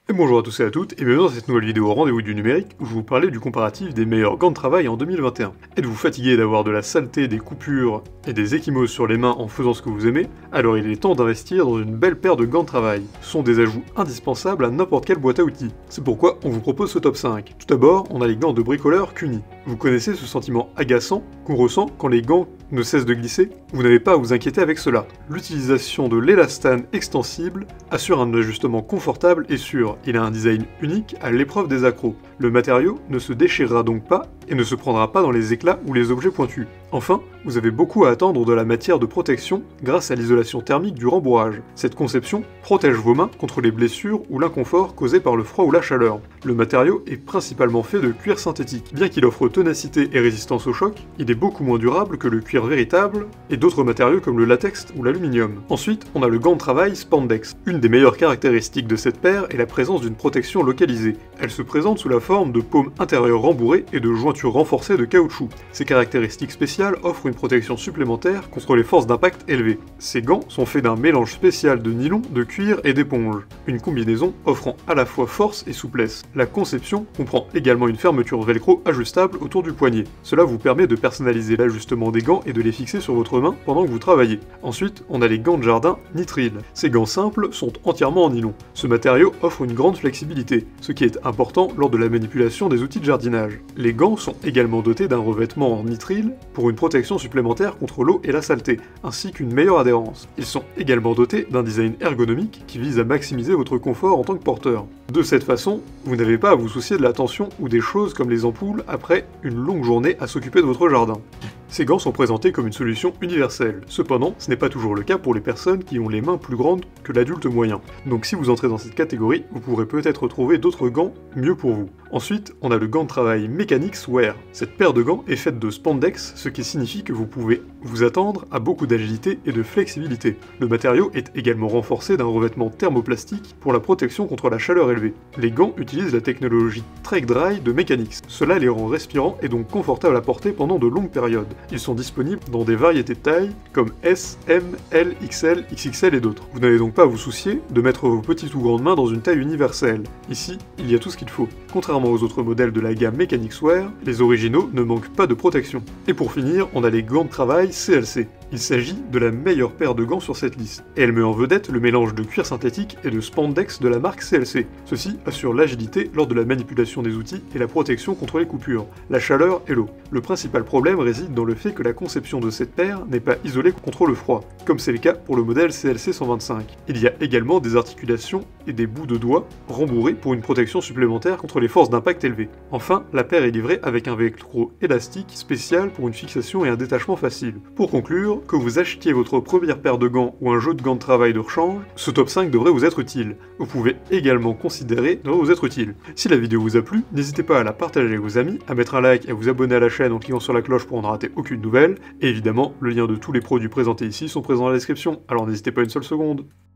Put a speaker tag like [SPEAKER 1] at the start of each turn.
[SPEAKER 1] Et bonjour à tous et à toutes, et bienvenue dans cette nouvelle vidéo Rendez-vous du numérique où je vais vous parler du comparatif des meilleurs gants de travail en 2021. Êtes-vous fatigué d'avoir de la saleté, des coupures et des ecchymoses sur les mains en faisant ce que vous aimez? Alors il est temps d'investir dans une belle paire de gants de travail. Ce sont des ajouts indispensables à n'importe quelle boîte à outils. C'est pourquoi on vous propose ce top 5. Tout d'abord, on a les gants de bricoleur Kuni. Vous connaissez ce sentiment agaçant qu'on ressent quand les gants ne cessent de glisser? Vous n'avez pas à vous inquiéter avec cela. L'utilisation de l'élastane extensible assure un ajustement confortable et sûr. Il a un design unique à l'épreuve des accros. Le matériau ne se déchirera donc pas et ne se prendra pas dans les éclats ou les objets pointus. Enfin, vous avez beaucoup à attendre de la matière de protection grâce à l'isolation thermique du rembourrage. Cette conception protège vos mains contre les blessures ou l'inconfort causé par le froid ou la chaleur. Le matériau est principalement fait de cuir synthétique. Bien qu'il offre ténacité et résistance au choc, il est beaucoup moins durable que le cuir véritable et d'autres matériaux comme le latex ou l'aluminium. Ensuite, on a le gant de travail Spandex. Une des meilleures caractéristiques de cette paire est la présence d'une protection localisée. Elle se présente sous la forme de paumes intérieures rembourrées et de jointures renforcées de caoutchouc. Ces caractéristiques spéciales offrent une protection supplémentaire contre les forces d'impact élevées. Ces gants sont faits d'un mélange spécial de nylon, de cuir et d'éponge, une combinaison offrant à la fois force et souplesse. La conception comprend également une fermeture velcro ajustable autour du poignet. Cela vous permet de personnaliser l'ajustement des gants et de les fixer sur votre main pendant que vous travaillez. Ensuite, on a les gants de jardin Nitril. Ces gants simples sont entièrement en nylon. Ce matériau offre une grande flexibilité, ce qui est important lors de la manipulation des outils de jardinage. Les gants sont également dotés d'un revêtement en nitril pour une protection supplémentaire contre l'eau et la saleté, ainsi qu'une meilleure adhérence. Ils sont également dotés d'un design ergonomique qui vise à maximiser votre confort en tant que porteur. De cette façon, vous n'avez pas à vous soucier de la tension ou des choses comme les ampoules après une longue journée à s'occuper de votre jardin. Ces gants sont présentés comme une solution universelle. Cependant, ce n'est pas toujours le cas pour les personnes qui ont les mains plus grandes que l'adulte moyen. Donc si vous entrez dans cette catégorie, vous pourrez peut-être trouver d'autres gants mieux pour vous. Ensuite, on a le gant de travail Mechanix Wear. Cette paire de gants est faite de spandex, ce qui signifie que vous pouvez vous attendre à beaucoup d'agilité et de flexibilité. Le matériau est également renforcé d'un revêtement thermoplastique pour la protection contre la chaleur élevée. Les gants utilisent la technologie Trek Dry de Mechanix. Cela les rend respirants et donc confortables à porter pendant de longues périodes. Ils sont disponibles dans des variétés de tailles comme S, M, L, XL, XXL et d'autres. Vous n'avez donc pas à vous soucier de mettre vos petites ou grandes mains dans une taille universelle. Ici, il y a tout ce qu'il faut. Contrairement aux autres modèles de la gamme Mechanix Wear, les originaux ne manquent pas de protection. Et pour finir, on a les gants de travail CLC. Il s'agit de la meilleure paire de gants sur cette liste, et elle met en vedette le mélange de cuir synthétique et de spandex de la marque CLC. Ceci assure l'agilité lors de la manipulation des outils et la protection contre les coupures, la chaleur et l'eau. Le principal problème réside dans le fait que la conception de cette paire n'est pas isolée contre le froid, comme c'est le cas pour le modèle CLC 125. Il y a également des articulations et des bouts de doigts rembourrés pour une protection supplémentaire contre les forces d'impact élevées. Enfin, la paire est livrée avec un velcro élastique spécial pour une fixation et un détachement facile. Pour conclure, que vous achetiez votre première paire de gants ou un jeu de gants de travail de rechange, ce top 5 devrait vous être utile. Vous pouvez également considérer devrait vous être utile. Si la vidéo vous a plu, n'hésitez pas à la partager avec vos amis, à mettre un like et à vous abonner à la chaîne en cliquant sur la cloche pour ne rater aucune nouvelle. Et évidemment, le lien de tous les produits présentés ici sont présents dans la description, alors n'hésitez pas une seule seconde.